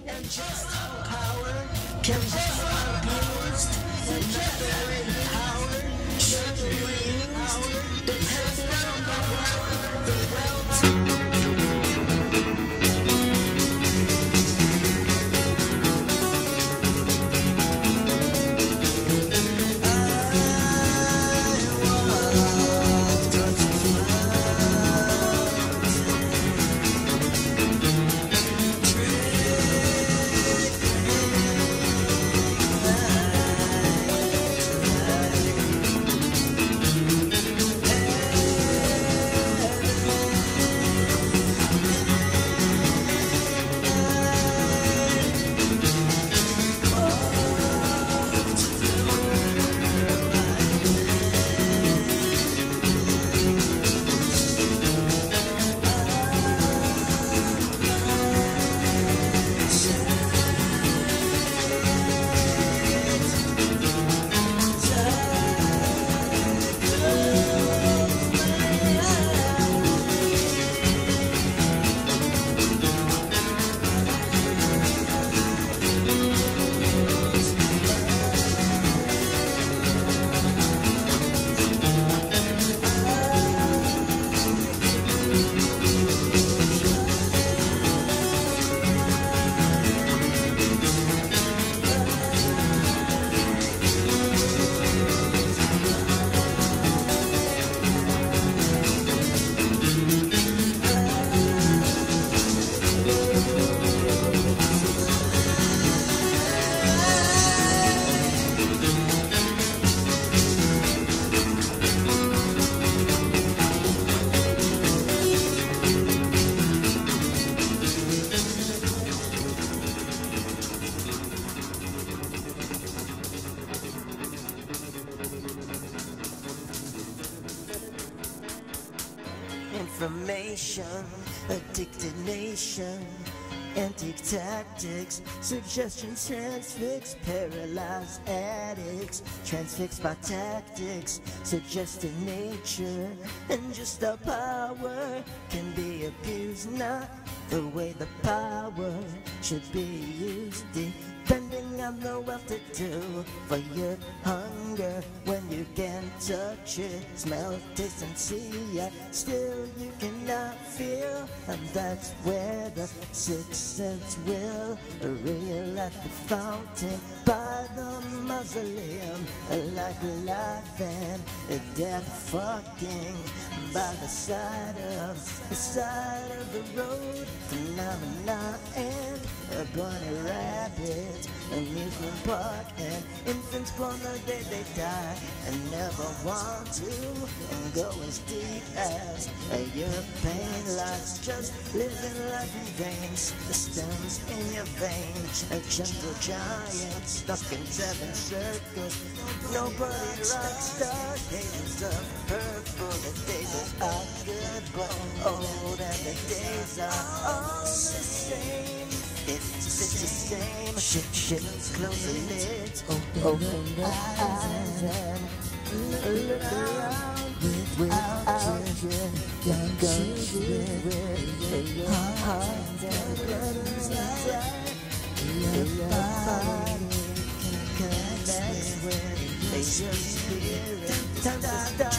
and just power can be abused and never empowered, should be empowered, depends on the wealth. Information, addicted nation, antique tactics, suggestions, transfix, paralyzed addicts, transfixed by tactics, suggested nature, and just our power can be abused, not the way the power should be used, depending on the well-to-do, for your hunger when you can't touch it, smell, taste, and see it, still you cannot feel, and that's where the sixth sense will reel at the fountain by the mausoleum, like life and death fucking by the side of the road, phenomena and a bunny rabbit, amusement park, and infants born the day they die and never want to go as deep as your pain lies, just living life in vain, the stones in your veins, a gentle giant stuck in 7 circles, nobody likes dark days of purple, the days are good but old and the days are all the same. It's the same. Shit, close the lids, open the eyes and look around without guns with your heart and blood inside. Your body can connect with your spirit. Time to start.